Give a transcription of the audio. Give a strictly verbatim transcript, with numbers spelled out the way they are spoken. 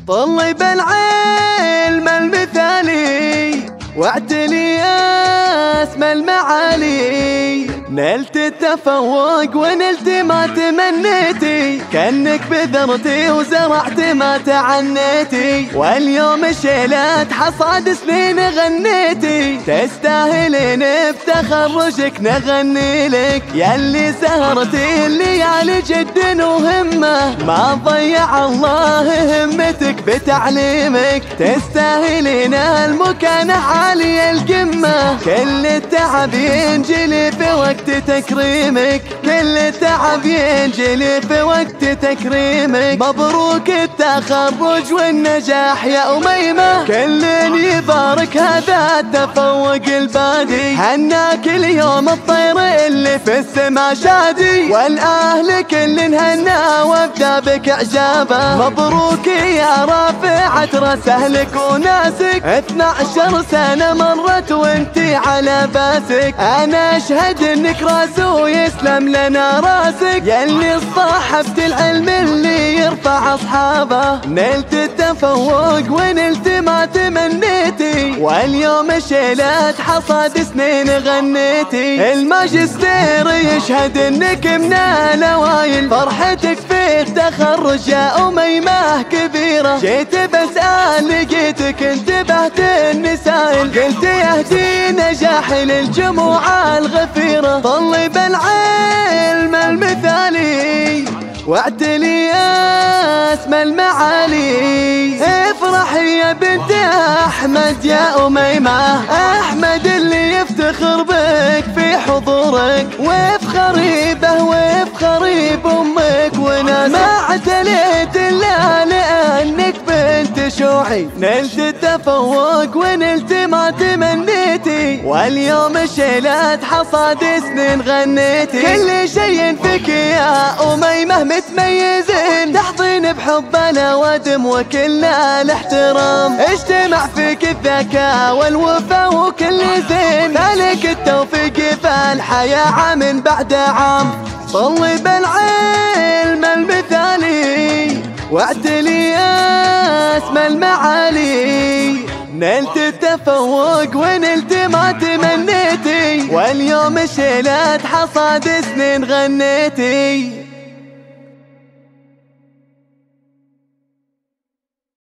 طلب العلم المثالي واعتلي اسمى المعالي، نلت التفوق ونلت ما تمنيتي، كأنك بذرتي وزرعت ما تعنيتي، واليوم شيلت حصاد سنين غنيتي، تستاهلين بتخرجك نغني لك، ياللي سهرتي الليالي جد وهمة، ما ضيع الله همتك بتعليمك، تستاهلين المكانة عالي القمة، كل التعب ينجلي في وقت تكريمك، كل التعب ينجلي في وقت تكريمك، مبروك التخرج والنجاح يا أميمة، كل يبارك هذا التفوق البادي، هناك اليوم الطير اللي في السما شادي، والأهل كل هنا وابدا بك إعجابه، مبروك يا رافعة راس أهلك وناسك، اثنا عشر سنة مرت وانتي على باسك، أنا أشهد انك راس ويسلم لنا راسك، ياللي صاحبت العلم اللي يرفع أصحابه، نلت التفوق ونلت ما تمنيتي، واليوم شيلت حصاد سنين غنيتي، الماجستير يشهد انك من الأوائل، فرحتك في التخرج يا أميمة كبيرة، جيت بسأل لقيتك انتبهت النسائل، قلت يهدي نجاحي للجموعة الغفيرة، طلب العلم المثالي واعتلي اسمى المعالي، افرح يا بنت أحمد يا أميمة، أحمد اللي يفتخر بك في حضورك، وافخري به وافخري بأمك وناسك، ما اعتليت إلا لأنك بنت شوعي، نلت التفوق ونلت ما تمنيتي، واليوم شيلت حصاد سنين غنيتي، كل شيء فيك يا أميمة متميزين، تحظين بحبنا ودم وكلنا الاحترام، اجتمع فيك الذكاء والوفا وكل زين، فلك التوفيق في الحياة عام بعد عام، طلب العلم المثالي واعتلي اسمى المعالي، نلت التفوق ونلت ما تمنيتي، واليوم شيلت حصاد سنين غنيتي.